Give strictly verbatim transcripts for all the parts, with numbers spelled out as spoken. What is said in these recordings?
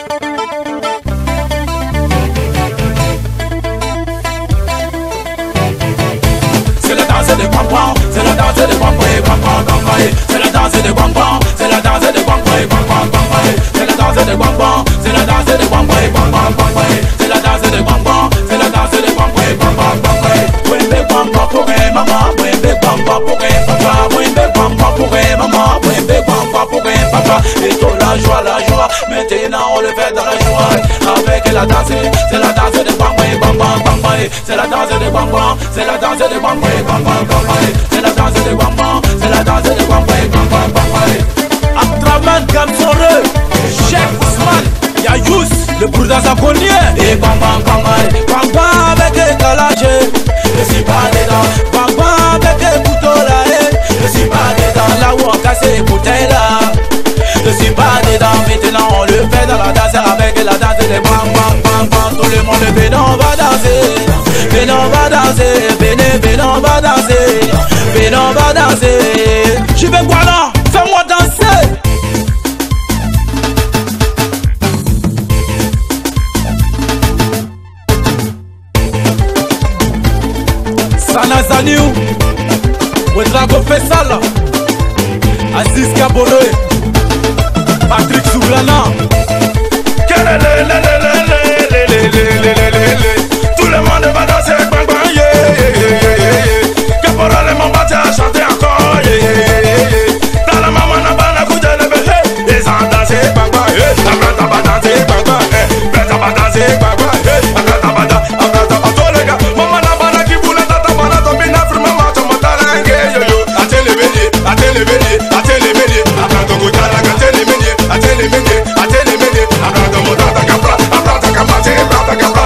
C'est la danse des bonbons, c'est la danse des bonbons, bonbons, bonbons. C'est la danse des bonbons, c'est la danse des bonbons, bonbons, bonbons. C'est la danse des bonbons, c'est la danse des bonbons, bonbons, bonbons. C'est la danse des bonbons, c'est la danse des bonbons, bonbons, bonbons. Wimbe bonbon pour un maman, wimbe bonbon pour un papa, wimbe bonbon pour un maman, wimbe bonbon pour un papa. Et tout la joie, la joie, maintenant on le fait dans la joie. Avec la danse, c'est la danse des bonbons, bonbons, bonbons. C'est la danse des bonbons, c'est la danse des bonbons. C'est la danse des bonbons, c'est la danse des bonbons, bonbons, bonbons. Abdraman Gamsore, Cheikh Ousmane, Yayous, le Bourda Zakonnier. Et bonbons, bonbons, bonbons avec les calagés. Je suis pas dedans, bonbons avec les couteaux là. Je suis pas dedans, là où on casse les bouteilles là. Je suis pas dedans, maintenant on le fait dans la danse avec la danse des bonbons, bonbons. Tout le monde venez, on va danser. Venez, on va danser, venez, venez, on va danser. Venez, on va danser. Je vais quoi là? Fais-moi danser. Sana Zaniou, Ouedrago Fessal, Aziz Kaboloé, Patrick Souglana. Tout le monde va danser, bang bang, yeah, yeah, yeah, yeah. Que pour aller mon bâti à chanter encore, yeah, yeah, yeah. Dans la maman n'a pas la coupe de lever, ils ont dansé, bang bang, yeah. Après t'as pas dansé, bang bang, yeah. Après t'as pas dansé, bang bang, yeah. Après t'as pas dansé, après t'as pas tous les gars. Maman n'a pas la qui voulait t'attendre, maman tombe in afri, maman tombe dans la langue, yo yo. A téléménier, a téléménier, a téléménier. Après ton goût à la gâte, téléménier, a téléménier, a téléménier. Après ton goût à ta capra, après ta capra, après ta capra.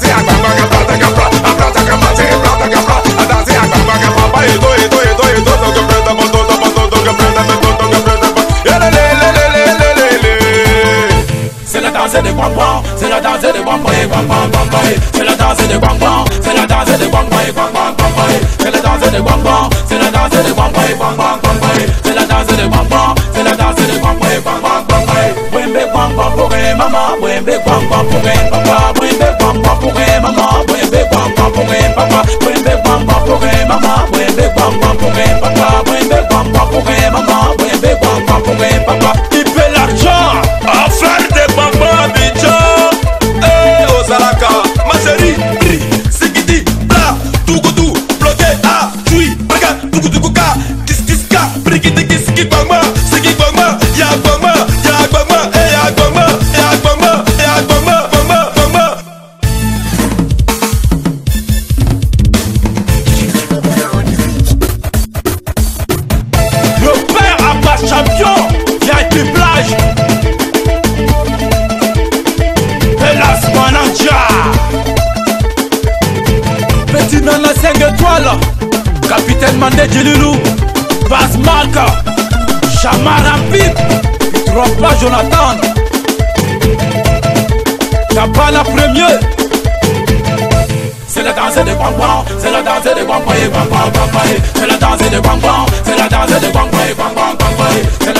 C'est la danse des bonbons, c'est la danse des bonbons, bonbons, bonbons. C'est la danse des bonbons, c'est la danse des bonbons, bonbons, bonbons. C'est la danse des bonbons, c'est la danse des bonbons, bonbons, bonbons. C'est la danse des bonbons, c'est la danse des bonbons, bonbons, bonbons. Wimbe bonbon pour un maman, wimbe bonbon pour un papa, wimbe bonbon pour un maman, wimbe bonbon pour un papa, wimbe bonbon pour un maman, wimbe bonbon pour un papa, wimbe bonbon pour un maman, wimbe bonbon pour un papa. Il fait l'argent à faire des bonbons à Abidjan. Eh, oh Salaka, ma chérie, Sigidi, Bla, Tougoudou, bloqué, ah, Tui, Braga, Tougoudouka, Kiskiska, Brigidi, Kiski, Bangma, Sigi, Bangma, Ya Bangma, Ya Bangma, eh, Ya Bangma, Ya Bangma, Ya Bangma, Bangma, Bangma. Le père Abbas champion, qui a été plage. Hélas, Manaja. Petit Nana cinq étoiles, capitaine Mandé Djililou, Bas Marca, Chamar Rapide, il trompe pas Jonathan. T'as pas la première. C'est la danse des bonbons, c'est la danse des bonbons, bonbons, bonbons. C'est la danse des bonbons, c'est la danse des bonbons, bonbons, bonbons.